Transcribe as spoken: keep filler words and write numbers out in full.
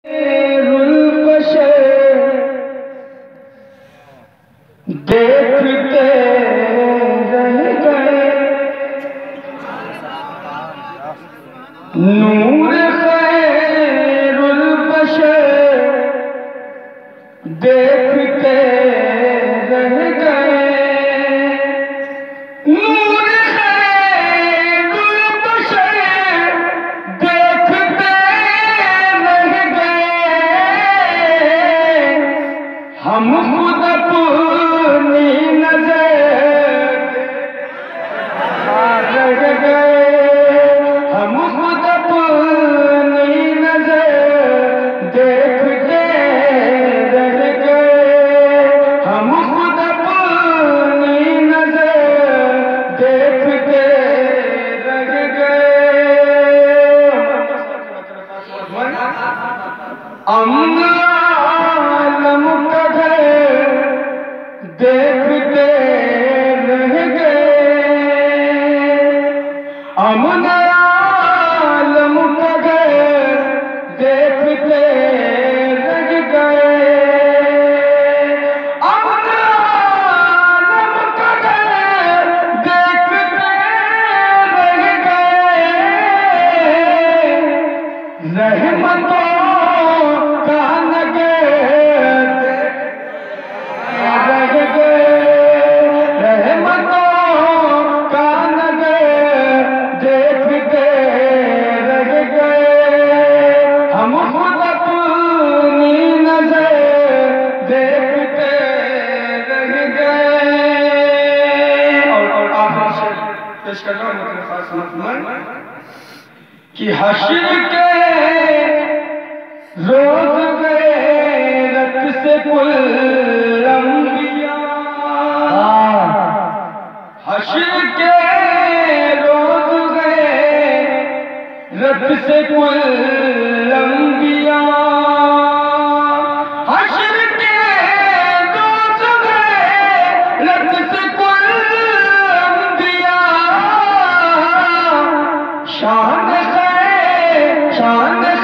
देखते रह गए नूर खैरुल बशर, देखते रह गए नूर खैरुल बशर, देखते रह गए हम खुद अपनी नजर रह गए, हम खुद अपनी नजर देखते रह गए, हम खुद अपनी नजर देखते रह गए। अम्न आलम का घर देखते रह गए, अमन आलम का घर देखते रह गए, अमन आलम का घर देखते रह गए, रहमतों का नगर रह गए, रहमतों का नगर देखते रह गए, हम खुद अपनी नजर देखते रह गए। और और आखिरी शेर पेश कर रहा हूं अपने खास मजमून कि हश्र के रोज गए रत से कुल अंबिया, हश्र के रोज गए रत से कुल अंबिया, हश्र के रोज गए रत से कुल अंबिया, शान है शान